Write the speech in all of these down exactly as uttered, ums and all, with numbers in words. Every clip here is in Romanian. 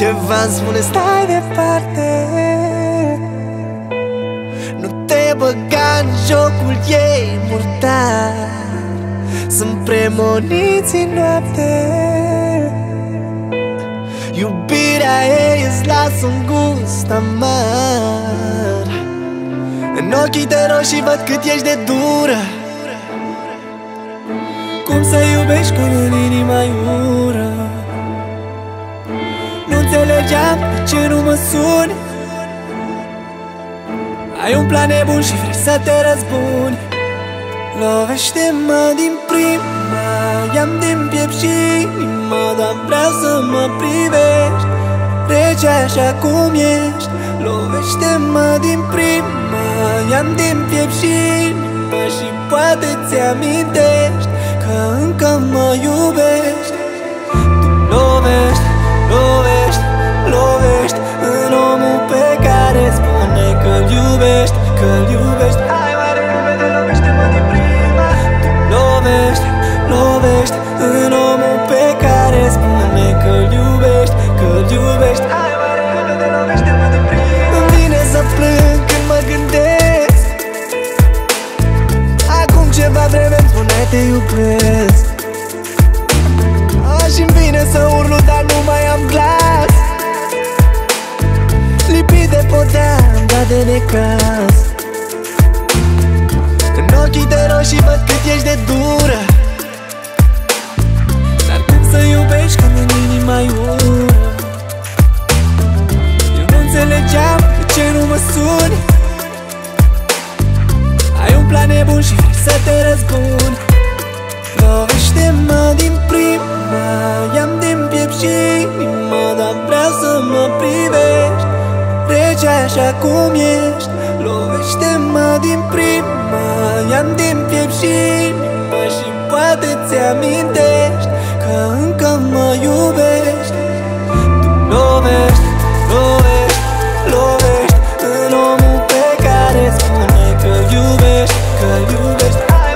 Ceva-mi spune stai departe, nu te băga în jocul ei murdar. Sunt premoniții în noapte, iubirea ei îți lasă un gust amar. În ochii de roșii văd cât ești de dură. Cum să iubești când în inima ai ură? Nu înțelegeam de ce nu mă suni. Ai un plan nebun și vrei să te răzbuni. Lovește-mă din prima, i-am din piept și inima, dar vreau să mă privești rece așa cum ești. Lovește-mă din prima, i-am din piept și inima, și poate ți-amintești că încă mă iubești. Tu lovești, lovești, lovești în omul pe care spune că-l iubești, că-l iubești. Hai mai repede, lovește-mă din prima. Tu lovești, lovești în omul pe care spune că-l iubești, că-l iubești. Hai mai repede, lovește-mă din prima. Îmi vine să plâng când mă gândesc, acum ceva vreme îmi spuneai te iubesc. Și-mi vine să urlu, dar nu mai am glas, lipit de podea, dat de necaz. În ochii de roșii văd cât ești de dură. Dar cum să iubești când în inima ai ură? Eu nu înțelegeam de ce nu mă suni. Ai un plan nebun și vrei să te răzbuni. Lovește-mă din prima, i-am din piept și inima, dar vreau să mă privești rece așa cum ești. Lovește-mă din prima, i-am din piept și inima, și poate ți-amintești că încă mă iubești. Tu lovești, lovești, lovești în omul pe care spune că-l iubești, că-l iubești.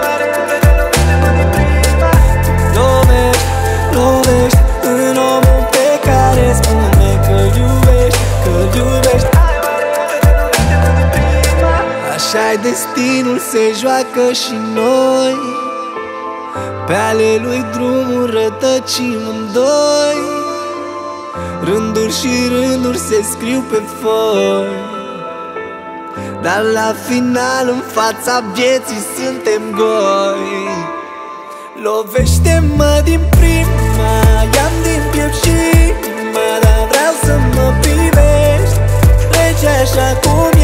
Așa-i destinul, se joacă și noi, pe ale lui drumuri rătăcim în doi. Rânduri și rânduri se scriu pe foi, dar la final în fața vieții suntem goi. Lovește-mă din prima, i-am din piept și inima, dar vreau să mă privești rece așa cum